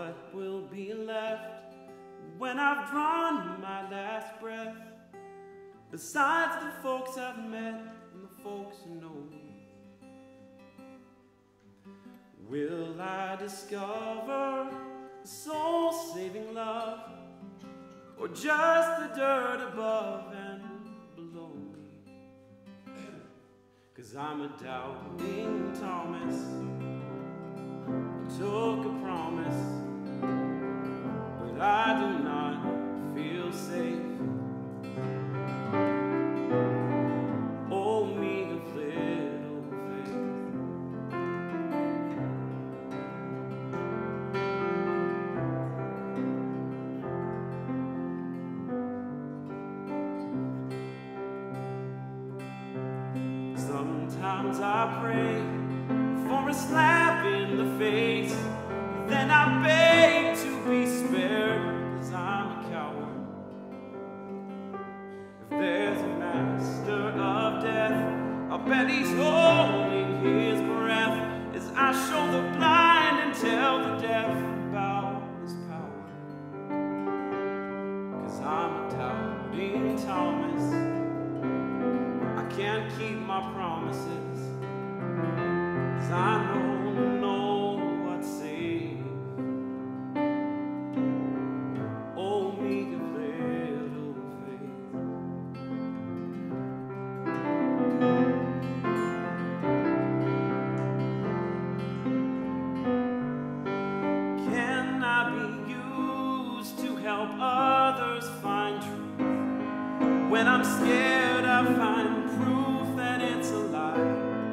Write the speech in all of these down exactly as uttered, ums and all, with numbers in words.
what will be left when I've drawn my last breath, besides the folks I've met and the folks who know me? Will I discover a soul-saving love, or just the dirt above and below me? 'Cause I'm a doubting Thomas who took a promise, but I do not feel safe. Oh, me of little faith. Sometimes I pray for a slap in the face, then I beg to be spared, 'cause I'm a coward. If there's a master of death, I'll bet he's holding his breath as I show the blind and tell the deaf about his power. 'Cause I'm a doubting Thomas, I can't keep my promises, 'cause I know, know what's safe. Oh, meek of little faith. Can I be used to help others find truth? When I'm scared, I find proof that it's a lie.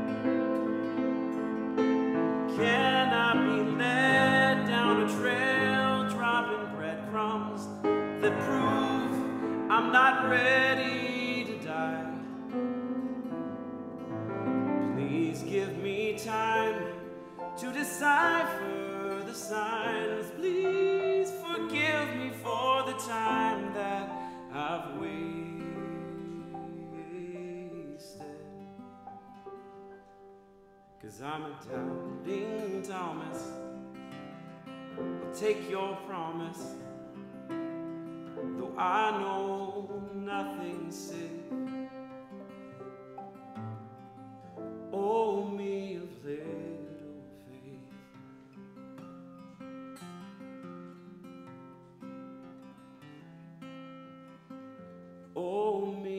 Can I be led down a trail, dropping breadcrumbs that prove I'm not ready to die? Please give me time to decipher the signs. Please forgive me for the time that I've wasted. 'Cause I'm a doubting Thomas, I'll take your promise, though I know nothing's safe. Oh, me of little faith. Oh, me